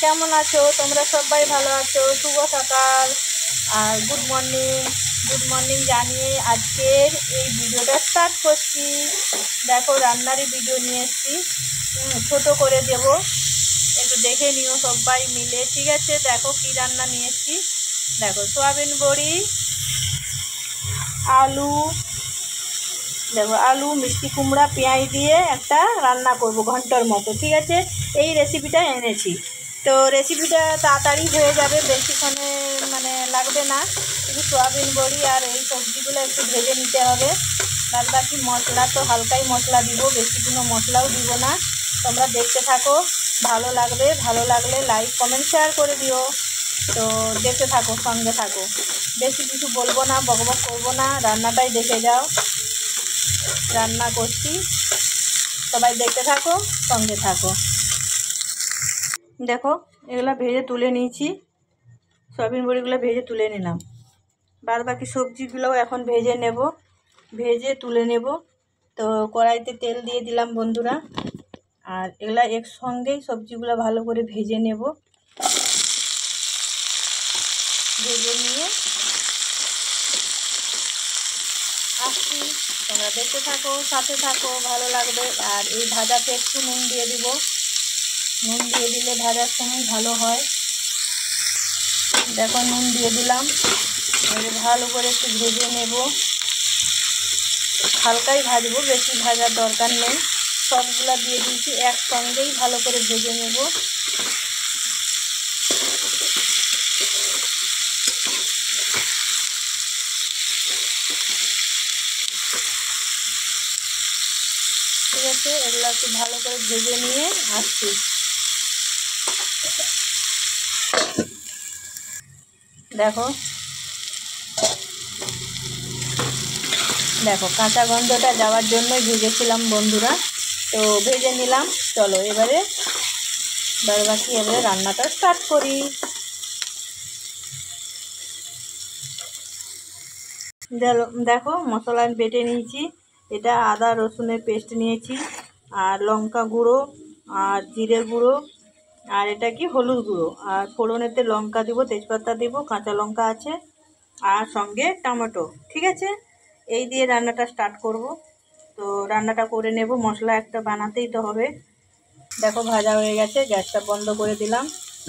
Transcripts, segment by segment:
কেমন আছো? তোমরা সবাই ভালো আছো? শুভ সকাল আর গুড মর্নিং জানিয়ে আজকের এই ভিডিওটা স্টার্ট করছি। দেখো রান্নারই ভিডিও নিয়ে এসেছি, ছোটো করে দেব, একটু দেখে নিও সবাই মিলে, ঠিক আছে? দেখো কি রান্না নিয়ে এসেছি। দেখো সয়াবিন বড়ি, আলু, দেখো আলু, মিষ্টি কুমড়া, পেঁয়াজ দিয়ে একটা রান্না করব ঘন্টার মতো, ঠিক আছে? এই রেসিপিটা এনেছি। তো রেসিপিটা তাড়াতাড়ি হয়ে যাবে, বেশিক্ষণে লাগবে না। শুধু সয়াবিন বড়ি আর এই সবজিগুলো একটু ভেজে নিতে হবে। বাদ বাকি মশলা তো হালকাই মশলা দিব, বেশি কোনো মশলাও দিব না। তোমরা দেখতে থাকো, ভালো লাগলে লাইক কমেন্ট শেয়ার করে দিও। তো দেখতে থাকো, সঙ্গে থাকো, বেশি কিছু বলবো না, বকবক করবো না, রান্নাটাই দেখে যাও। রান্না করছি, সবাই দেখতে থাকো, সঙ্গে থাকো। দেখো এগুলা ভেজে তুলে নিয়েছি, সয়াবিন বড়িগুলো ভেজে তুলে নিলাম। বাদ বাকি সবজিগুলোও এখন ভেজে তুলে নেব। তো কড়াইতে তেল দিয়ে দিলাম বন্ধুরা, আর এগুলা একসঙ্গেই সবজিগুলো ভালো করে ভেজে নেব। ভেজে নিয়ে আসছি, তোমরা দেখতে থাকো, সাথে থাকো, ভালো লাগবে। আর এই ভাজাতে একটু নুন দিয়ে দিব, নুন দিয়ে দিলে ভাজার সময় ভালো হয়। দেখো নুন দিয়ে দিলাম, এবারে ভালো করে একটু ভেজে নেব। হালকাই ভাজবো, বেশি ভাজার দরকার নেই। সবগুলা দিয়ে দিয়েছি, একসঙ্গেই ভালো করে ভেজে নেব। ঠিক আছে, এগুলো একটু ভালো করে ভেজে নিয়ে আসছি। দেখো কাঁচা গন্ধটা যাওয়ার জন্যই ভেজেছিলাম বন্ধুরা। তো ভেজে নিলাম, চলো এবারে বাকি রান্নাটা স্টার্ট করি। দেখো মশলা বেটে নিয়েছি, এটা আদা রসুনের পেস্ট নিয়েছি, আর লঙ্কা গুঁড়ো, আর জিরে গুঁড়ো, আর এটা কি হলুদ গুঁড়ো, আর ফোড়নেতে লঙ্কা দিব, তেজপাতা দিব, কাঁচা লঙ্কা আছে, আর সঙ্গে টমেটো, ঠিক আছে? এই দিয়ে রান্নাটা স্টার্ট করব। তো রান্নাটা করে নেব, মশলা একটা বানাতেই তো হবে। দেখো ভাজা হয়ে গেছে, গ্যাসটা বন্ধ করে দিলাম।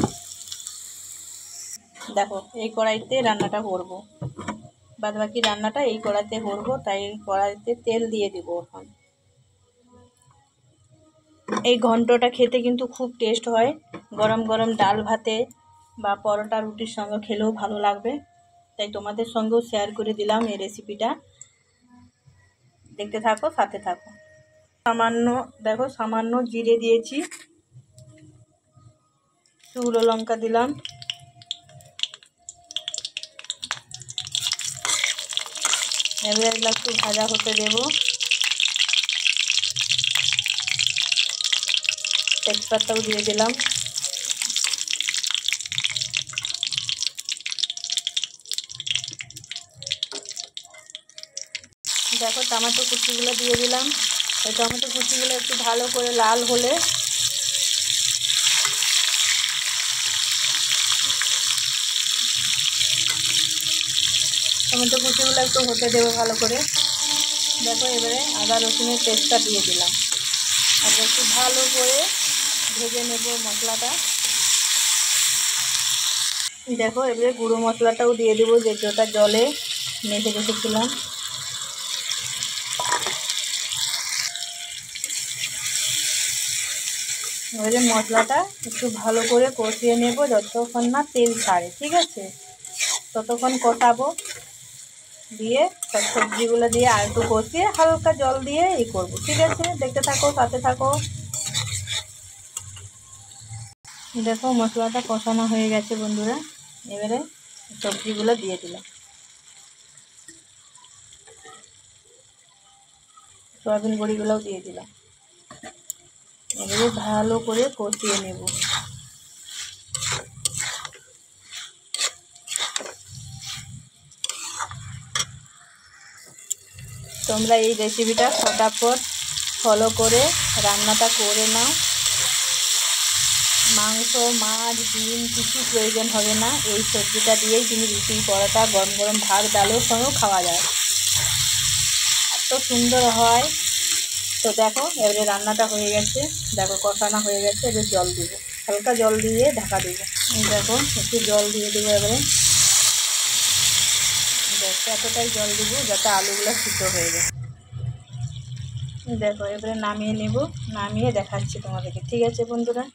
দেখো এই কড়াইতে রান্নাটা করব, বাদ বাকি রান্নাটা এই কড়াইতে করব, তাই কড়াইতে তেল দিয়ে দিব এখন। এই ঘন্টটা খেতে কিন্তু খুব টেস্ট হয়, গরম গরম ডাল ভাতে বা পরোটা রুটির সঙ্গে খেলেও ভালো লাগবে। তাই তোমাদের সঙ্গেও শেয়ার করে দিলাম এই রেসিপিটা। দেখতে থাকো, সাথে থাকো। সামান্য জিরে দিয়েছি, শুকনো লঙ্কা দিলাম, এবার এগুলো একটু ভাজা হতে দেব। তেজপাতাও দিয়ে দিলাম। দেখো টমেটো কুচিগুলো দিয়ে দিলাম। এই টমেটো কুচিগুলো একটু ভালো করে লাল হলে টমেটো কুচিগুলো একটু হতে দেবো ভালো করে। দেখো এবারে আদা রসুনের পেস্টটা দিয়ে দিলাম, আর একটু ভালো করে ভেজে নেব মশলাটা। দেখো এবারে গুঁড়ো মশলাটাও দিয়ে দেবো, যেটা জলে মেখে রেখেছিলাম। এবারে মশলাটা একটু ভালো করে কষিয়ে নেব, যতক্ষণ না তেল ছাড়ে, ঠিক আছে? ততক্ষণ কষাবো, দিয়ে সব সবজিগুলো দিয়ে আর একটু কষিয়ে হালকা জল দিয়ে করবো, ঠিক আছে? দেখতে থাকো, সাথে থাকো। দেখো মশলাটা কষানো হয়ে গেছে বন্ধুরা, এবারে সবজিগুলো দিয়ে দিলাম, সয়াবিন বড়িগুলোও দিয়ে দিলাম। এবারে ভালো করে কষিয়ে নেব। তোমরা এই রেসিপিটা ফটাফট ফলো করে রান্নাটা করে নাও, মাংস, মাছ, ডিম কিছু প্রয়োজন হবে না। এই সবজিটা দিয়েই তুমি রুটি, পরোটা, গরম গরম ভাত, ডালের সঙ্গেও খাওয়া যায়, এত সুন্দর হয়। তো দেখো এবারে রান্নাটা হয়ে গেছে, দেখো কষানো হয়ে গেছে। এবার জল দেবো, হালকা জল দিয়ে ঢাকা দেবো। দেখো একটু জল দিয়ে দেবো এবারে। দেখো এতটাই জল দেবো যাতে আলুগুলো সিদ্ধ হয়ে যায়। দেখো এবারে নামিয়ে নেব, নামিয়ে দেখাচ্ছি তোমাদেরকে। ঠিক আছে বন্ধুরা,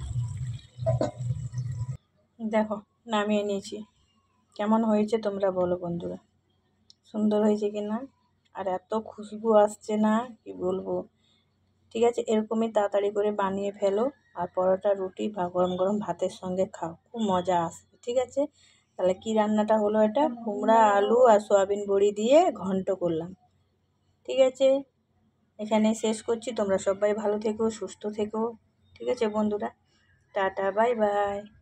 দেখো নামিয়ে নিয়েছি। কেমন হয়েছে তোমরা বলো বন্ধুরা, সুন্দর হয়েছে কি না? আর এত খুশবু আসছে না, কি বলবো। ঠিক আছে, এরকমই তাড়াতাড়ি করে বানিয়ে ফেলো, আর পরোটা, রুটি বা গরম গরম ভাতের সঙ্গে খাও, খুব মজা আসবে। ঠিক আছে, তাহলে কি রান্নাটা হলো, এটা কুমড়া, আলু আর সয়াবিন বড়ি দিয়ে ঘন্ট করলাম। ঠিক আছে, এখানে শেষ করছি। তোমরা সবাই ভালো থেকো, সুস্থ থেকো। ঠিক আছে বন্ধুরা, টাটা, বাই বাই।